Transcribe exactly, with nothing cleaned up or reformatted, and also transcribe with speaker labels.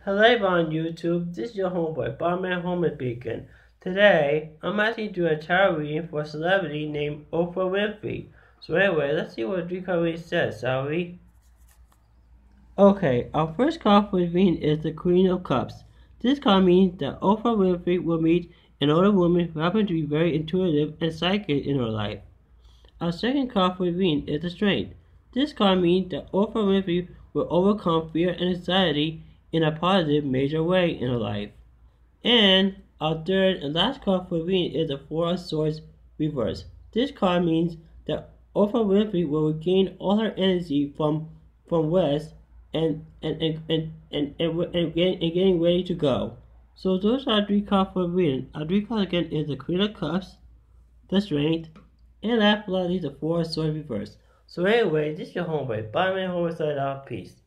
Speaker 1: Hello on YouTube, this is your homeboy, Barman Homer Beacon. Today, I'm actually doing a tarot reading for a celebrity named Oprah Winfrey. So anyway, let's see what the card reading says, shall we? Okay, our first card for the reading is the Queen of Cups. This card means that Oprah Winfrey will meet an older woman who happens to be very intuitive and psychic in her life. Our second card for the reading is the Strength. This card means that Oprah Winfrey will overcome fear and anxiety in a positive, major way in her life. And our third and last card for the reading is the Four of Swords reverse. This card means that Oprah Winfrey will regain all her energy from from West and and and and and, and, and, and, getting, and getting ready to go. So those are three cards for the reading. Our three cards again is the Queen of Cups, the Strength, and last but not least the Four of Swords reverse. So anyway, this is your homeboy. Bye man, homeboy, side out. Peace.